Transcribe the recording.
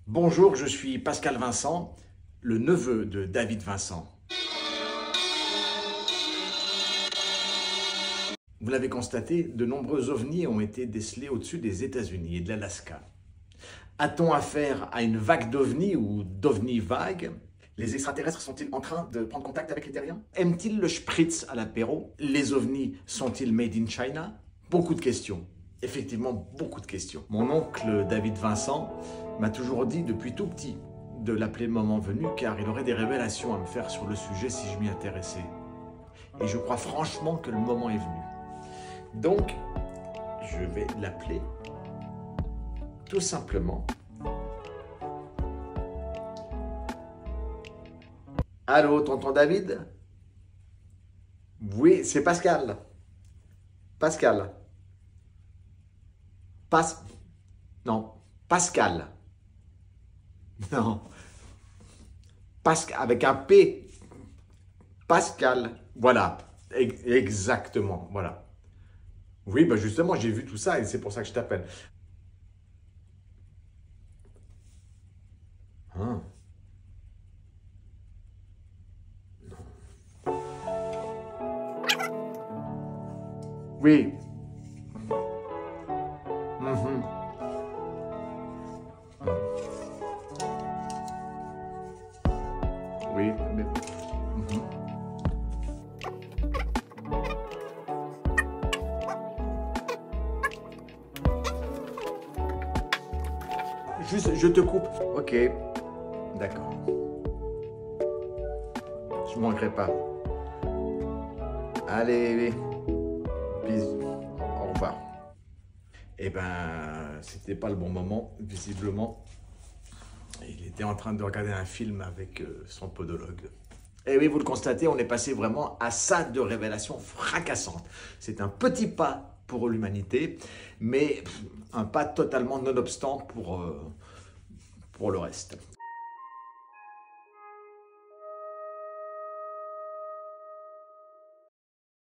Bonjour, je suis Pascal Vincent, le neveu de David Vincent. Vous l'avez constaté, de nombreux ovnis ont été décelés au-dessus des États-Unis et de l'Alaska. A-t-on affaire à une vague d'ovnis ou d'ovnis vagues? Les extraterrestres sont-ils en train de prendre contact avec les terriens? Aiment-ils le spritz à l'apéro? Les ovnis sont-ils made in China? Beaucoup de questions. Effectivement, beaucoup de questions. Mon oncle David Vincent m'a toujours dit depuis tout petit de l'appeler le moment venu car il aurait des révélations à me faire sur le sujet si je m'y intéressais. Et je crois franchement que le moment est venu. Donc, je vais l'appeler tout simplement. Allô, tonton David? Oui, c'est Pascal. Pascal. Non, Pascal. Non. Pascal, avec un P. Pascal. Voilà. Exactement. Voilà. Oui, bah justement, j'ai vu tout ça et c'est pour ça que je t'appelle. Hein? Oui. Mhm. Oui, mais... Mhm. Juste, je te coupe. Ok, d'accord. Je manquerai pas. Allez, bisous. Au revoir. Eh ben, c'était pas le bon moment, visiblement. Il était en train de regarder un film avec son podologue. Et oui, vous le constatez, on est passé vraiment à ça de révélations fracassantes. C'est un petit pas pour l'humanité, mais un pas totalement nonobstant pour le reste.